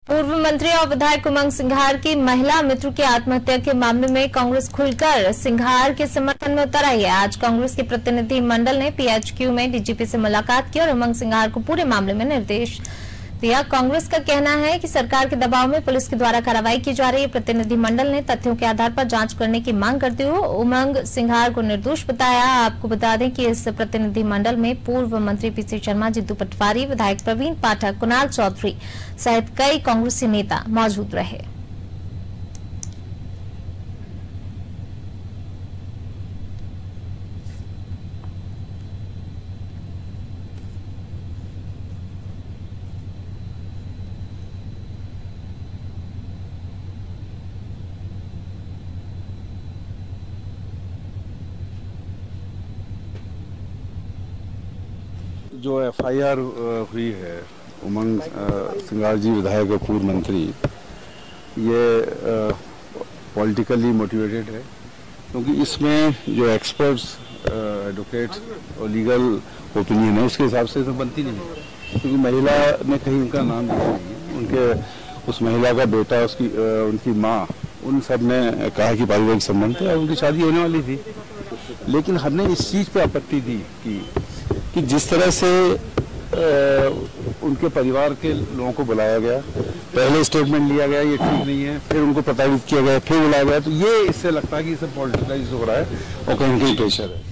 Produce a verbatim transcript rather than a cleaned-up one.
पूर्व मंत्री और विधायक उमंग सिंघार की महिला मित्र की आत्महत्या के मामले में कांग्रेस खुलकर सिंघार के समर्थन में उतर आई है। आज कांग्रेस के प्रतिनिधि मंडल ने पीएचक्यू में डीजीपी से मुलाकात की और उमंग सिंघार को पूरे मामले में निर्देश दिया। कांग्रेस का कहना है कि सरकार के दबाव में पुलिस के द्वारा कार्रवाई की जा रही है। प्रतिनिधि मंडल ने तथ्यों के आधार पर जांच करने की मांग करते हुए उमंग सिंघार को निर्दोष बताया। आपको बता दें कि इस प्रतिनिधि मंडल में पूर्व मंत्री पीसी शर्मा, जिद्दू पटवारी, विधायक प्रवीण पाठक, कुणाल चौधरी सहित कई कांग्रेसी नेता मौजूद रहे। जो एफआईआर हुई है उमंग सिंघार जी विधायक और पूर्व मंत्री, ये पॉलिटिकली मोटिवेटेड है, क्योंकि इसमें जो एक्सपर्ट्स, एडवोकेट्स और लीगल ओपिनियन है उसके हिसाब से तो बनती नहीं है, क्योंकि महिला ने कहीं उनका नाम दिया नहीं है। उनके उस महिला का बेटा, उसकी उनकी माँ, उन सब ने कहा कि पारिवारिक संबंध थे और उनकी शादी होने वाली थी। लेकिन हमने इस चीज़ पे आपत्ति दी कि कि जिस तरह से आ, उनके परिवार के लोगों को बुलाया गया, पहले स्टेटमेंट लिया गया ये ठीक नहीं है, फिर उनको प्रताड़ित किया गया, फिर बुलाया गया, तो ये इससे लगता है कि इसे पॉलिटिकलाइज हो रहा है और कहीं कहीं प्रेशर है।